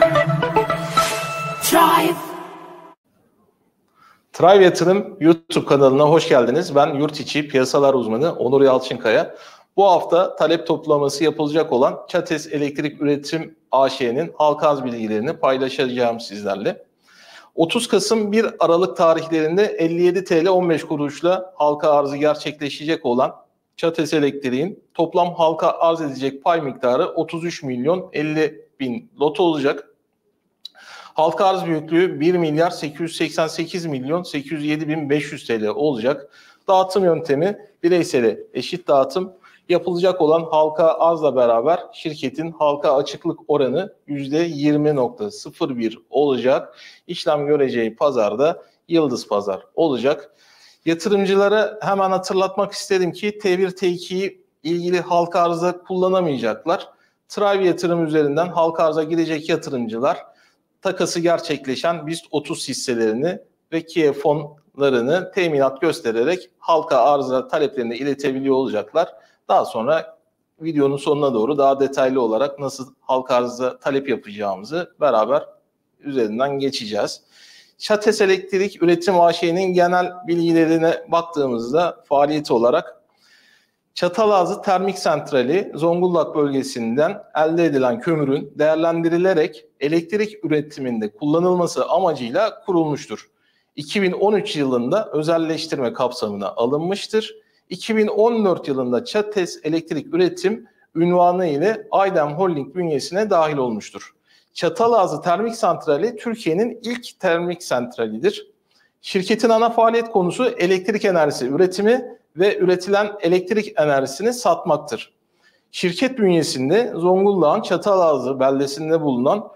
Thrive Yatırım YouTube kanalına hoş geldiniz. Ben yurt içi piyasalar uzmanı Onur Yalçınkaya. Bu hafta talep toplaması yapılacak olan Çates Elektrik Üretim AŞ'nin halka arz bilgilerini paylaşacağım sizlerle. 30 Kasım 1 Aralık tarihlerinde 57 TL 15 kuruşla halka arzı gerçekleşecek olan Çates Elektrik'in toplam halka arz edecek pay miktarı 33 milyon 50 bin lot olacak. Halka arz büyüklüğü 1 milyar 888 milyon 807 bin 500 TL olacak. Dağıtım yöntemi bireysele eşit dağıtım. Yapılacak olan halka arzla beraber şirketin halka açıklık oranı %20.01 olacak. İşlem göreceği pazarda Yıldız Pazar olacak. Yatırımcılara hemen hatırlatmak isterim ki T1 T2'yi ilgili halka arzda kullanamayacaklar. Thrive Yatırım üzerinden halka arza girecek yatırımcılar takası gerçekleşen BIST 30 hisselerini ve KIE fonlarını teminat göstererek halka arza taleplerini iletebiliyor olacaklar. Daha sonra videonun sonuna doğru daha detaylı olarak nasıl halka arza talep yapacağımızı beraber üzerinden geçeceğiz. Çates Elektrik Üretim AŞ'nin genel bilgilerine baktığımızda faaliyeti olarak Çatalazı Termik Santrali Zonguldak bölgesinden elde edilen kömürün değerlendirilerek elektrik üretiminde kullanılması amacıyla kurulmuştur. 2013 yılında özelleştirme kapsamına alınmıştır. 2014 yılında Çates Elektrik Üretim unvanı ile Aydem Holding bünyesine dahil olmuştur. Çatalazı Termik Santrali Türkiye'nin ilk termik santralidir. Şirketin ana faaliyet konusu elektrik enerjisi üretimi ve üretilen elektrik enerjisini satmaktır. Şirket bünyesinde Zonguldak'ın Çatalazı beldesinde bulunan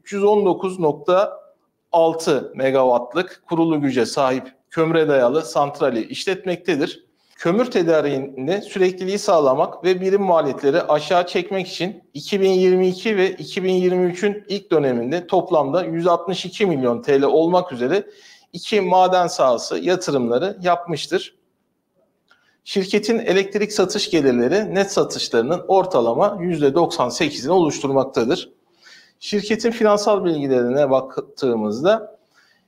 319.6 megawattlık kurulu güce sahip kömüre dayalı santrali işletmektedir. Kömür tedariğinde sürekliliği sağlamak ve birim maliyetleri aşağı çekmek için 2022 ve 2023'ün ilk döneminde toplamda 162 milyon TL olmak üzere 2 maden sahası yatırımları yapmıştır. Şirketin elektrik satış gelirleri net satışlarının ortalama %98'ini oluşturmaktadır. Şirketin finansal bilgilerine baktığımızda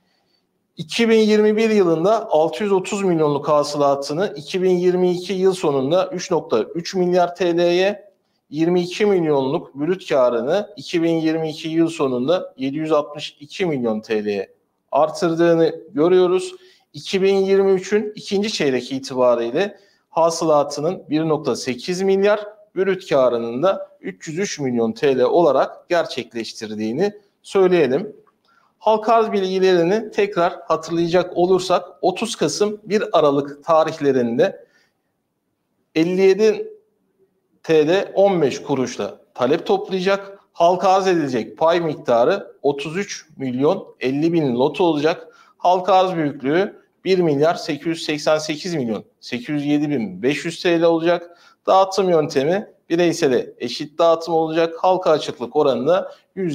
2021 yılında 630 milyonluk hasılatını 2022 yıl sonunda 3.3 milyar TL'ye, 22 milyonluk brüt karını 2022 yıl sonunda 762 milyon TL'ye artırdığını görüyoruz. 2023'ün ikinci çeyrek itibariyle hasılatının 1.8 milyar, brüt karının da 303 milyon TL olarak gerçekleştirdiğini söyleyelim. Halka arz bilgilerini tekrar hatırlayacak olursak 30 Kasım 1 Aralık tarihlerinde 57 TL 15 kuruşla talep toplayacak. Halka arz edilecek pay miktarı 33 milyon 50 bin lot olacak. Halka arz büyüklüğü 1 milyar 888 milyon 807 bin 500 TL olacak. Dağıtım yöntemi bireysele eşit dağıtım olacak. Halka açıklık oranı da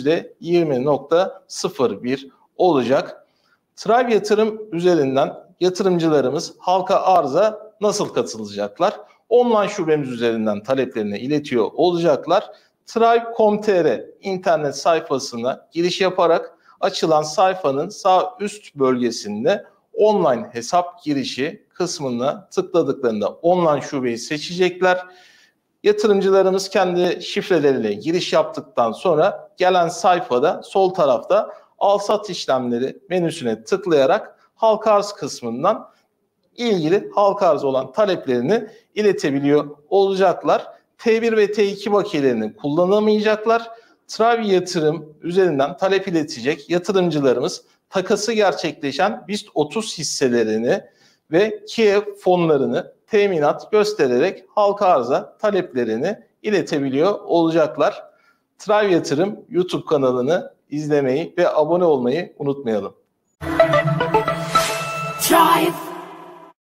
%20.01 olacak. Thrive Yatırım üzerinden yatırımcılarımız halka arza nasıl katılacaklar? Online şubemiz üzerinden taleplerini iletiyor olacaklar. Thrive.com.tr internet sayfasına giriş yaparak açılan sayfanın sağ üst bölgesinde online hesap girişi kısmına tıkladıklarında online şubeyi seçecekler. Yatırımcılarımız kendi şifreleriyle giriş yaptıktan sonra gelen sayfada sol tarafta al-sat işlemleri menüsüne tıklayarak halka arz kısmından ilgili halka arz olan taleplerini iletebiliyor olacaklar. T1 ve T2 bakiyelerini kullanamayacaklar. Thrive Yatırım üzerinden talep iletecek yatırımcılarımız takası gerçekleşen BIST 30 hisselerini ve KIE fonlarını teminat göstererek halka arza taleplerini iletebiliyor olacaklar. Thrive Yatırım YouTube kanalını izlemeyi ve abone olmayı unutmayalım. Thrive.